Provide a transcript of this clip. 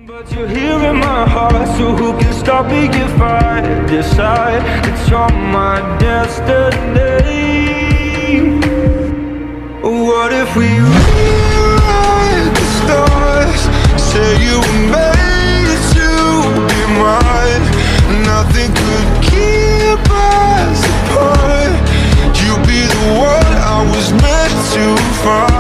But you're here in my heart, so who can stop me if I decide that you're my destiny? What if we rewrite the stars? Say you were made to be mine. Nothing could keep us apart. You'd be the one I was meant to find.